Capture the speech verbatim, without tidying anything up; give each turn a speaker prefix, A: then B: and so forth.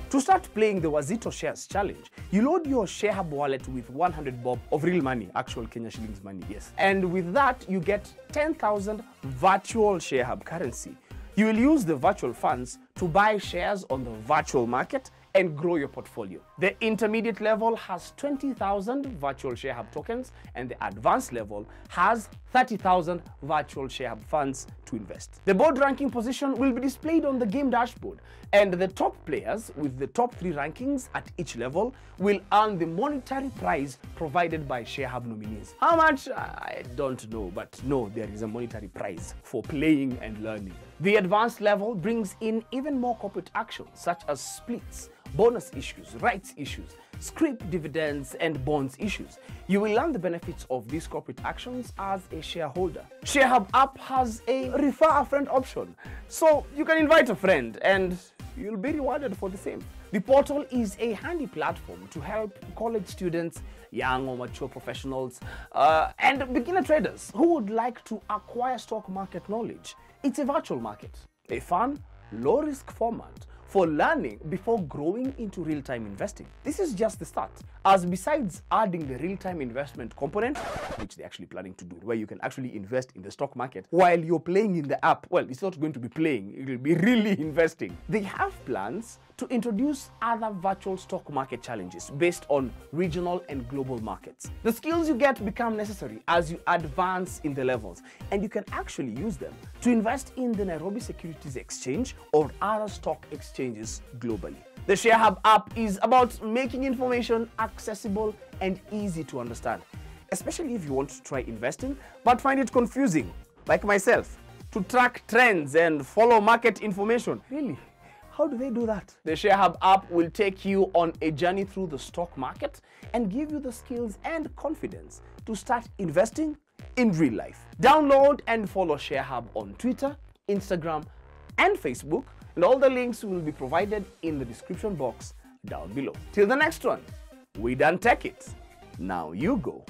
A: To start playing the Wazito Shares Challenge, you load your ShareHub wallet with one hundred bob of real money, actual Kenya shillings money, yes. And with that, you get ten thousand virtual ShareHub currency. You will use the virtual funds to buy shares on the virtual market and grow your portfolio. The intermediate level has twenty thousand virtual ShareHub tokens, and the advanced level has thirty thousand virtual ShareHub funds to invest. The board ranking position will be displayed on the game dashboard, and the top players with the top three rankings at each level will earn the monetary prize provided by ShareHub nominees. How much? I don't know, but no, there is a monetary prize for playing and learning. The advanced level brings in even more corporate actions such as splits, bonus issues, rights issues, scrip dividends, and bonds issues. You will learn the benefits of these corporate actions as a shareholder. ShareHub app has a refer a friend option, so you can invite a friend and you'll be rewarded for the same. The portal is a handy platform to help college students, young or mature professionals, uh, and beginner traders who would like to acquire stock market knowledge. It's a virtual market, a fun, low-risk format for learning before growing into real-time investing. This is just the start, as besides adding the real-time investment component, which they're actually planning to do, where you can actually invest in the stock market while you're playing in the app. Well, it's not going to be playing, it will be really investing. They have plans to introduce other virtual stock market challenges based on regional and global markets. The skills you get become necessary as you advance in the levels, and you can actually use them to invest in the Nairobi Securities Exchange or other stock exchanges globally. The ShareHub app is about making information accessible and easy to understand, especially if you want to try investing but find it confusing, like myself, to track trends and follow market information. Really? How do they do that? The ShareHub app will take you on a journey through the stock market and give you the skills and confidence to start investing in real life. Download and follow ShareHub on Twitter, Instagram, and Facebook, and all the links will be provided in the description box down below. Till the next one, we done tech it. Now you go.